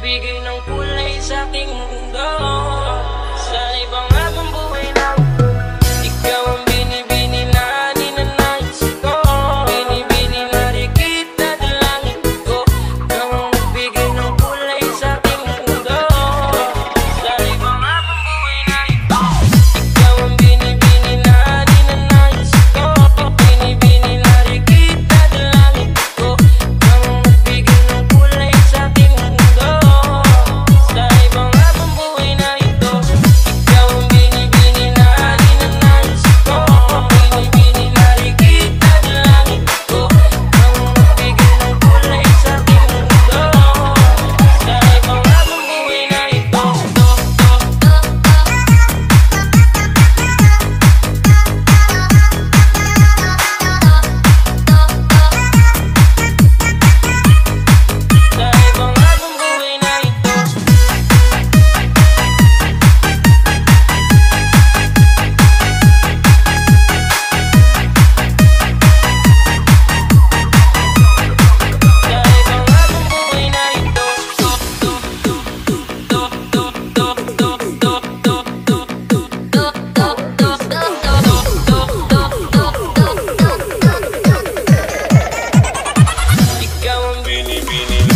magbigay ng kulay sa aking mundo. Sana'y pangabang buhay na ikaw ang binibini na ninanais ko. Binibini na rin kita dalangin ko. Ikaw ang magbigay ng kulay sa aking mundo. Sana'y pangabang buhay na ito. Ikaw ang binibini na ninanais ko. Binibini na rin kita dalangin ko. Ikaw ang magbigay ng kulay sa aking mundo. Sana'y pangabang buhay na ito. Ikaw ang binibini na ninanais ko. Binibini na rin kita dalangin ko. Ikaw ang magbigay ng kulay sa aking mundo. Sana'y pangabang buhay na ito. Sana'y pangabang buhay na ito. Sana'y pangabang buhay na ito. Ikaw ang binibini na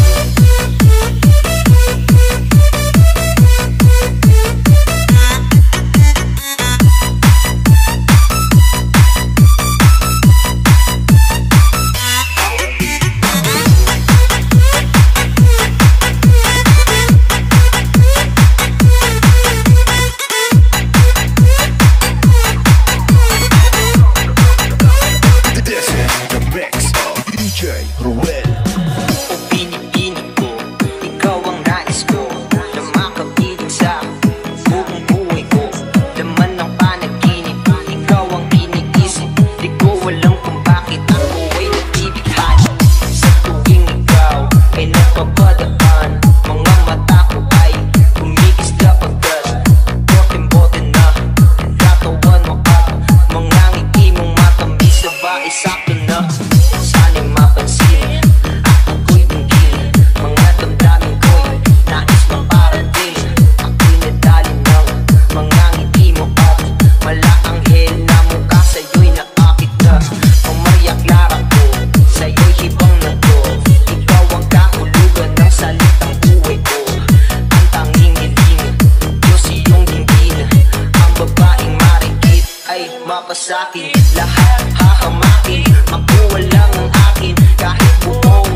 This is the mix of DJ Ruel. O pinipili ko, ikaw ang nais ko na makapiling sa buong buhay ko. Laman ng panaginip, ikaw ang iniisip. Di ko alam kung bakit ako ay nagbibighani. Sa tuwing ikaw ay napapadaan, mga mata ko ay kumikisla pagkat bote-bote na katawan mo at mga ngiti mong matamis na ba ay sakto na. Sana'y mapansin at ako'y tunggin. Mga damdamin ko'y nais maparating. Ako'y nadali ng mga ngiti mo at malaanghel na mukha sa'yo'y naakit na. Ang Maria Clara ko, sa'yo'y hibang na to. Ikaw ang kahulugan ng salitang buhay ko. Ang tanging hiling, Diyos iyong dinggin. Ang babaeng marikit ay mapasakin. Lahat hahamakin, ako walang ang akin. Kahit buong